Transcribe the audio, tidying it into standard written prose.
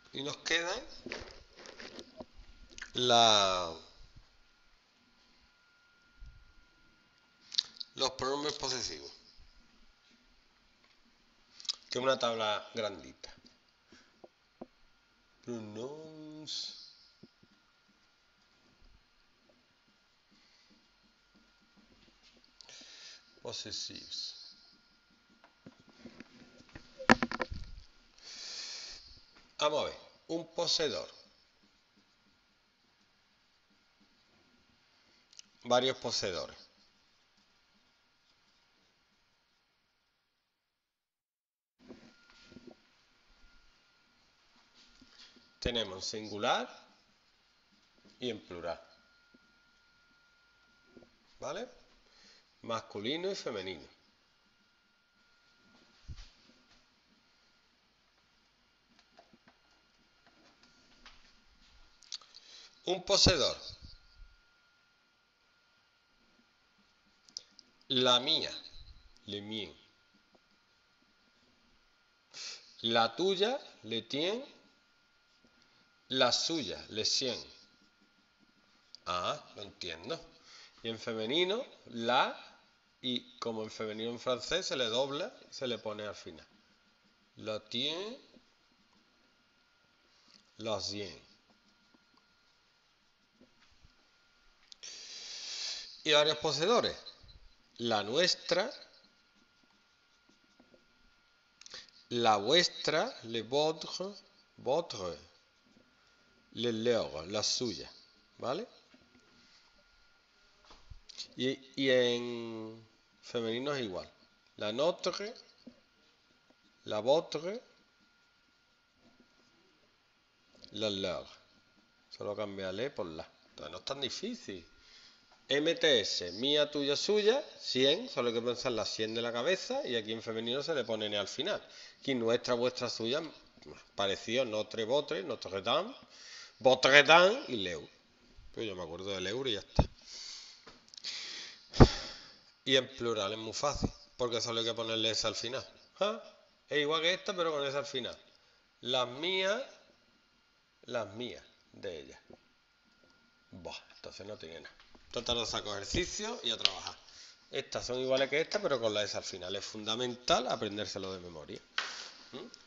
Y nos quedan los pronombres posesivos, que es una tabla grandita. Pronouns possessives. Vamos a ver, un poseedor. Varios poseedores. Tenemos en singular y en plural. ¿Vale? Masculino y femenino. Un poseedor. La mía, le mien. La tuya, le tien. La suya, le sien. Ah, lo entiendo. Y en femenino, la, y como en femenino en francés se le dobla y se le pone al final. La tien, la sien. Y varios poseedores. La nuestra, la vuestra, le votre, votre, le leur, la suya, ¿vale? Y en femenino es igual. La notre, la votre, la leur. Solo cambia le por la. Entonces no es tan difícil. MTS, mía, tuya, suya, 100, solo hay que pensar la 100 de la cabeza y aquí en femenino se le pone N al final. Aquí nuestra, vuestra, suya, parecido, notre, votre, notre dame, votre dame y leu. Pues yo me acuerdo del euro y ya está. Y en plural es muy fácil, porque solo hay que ponerle esa al final. ¿Ah? Es igual que esta, pero con esa al final. Las mías de ellas. Buah, entonces no tiene nada. Total, los saco ejercicio y a trabajar. Estas son iguales que estas, pero con la S al final. Es fundamental aprendérselo de memoria.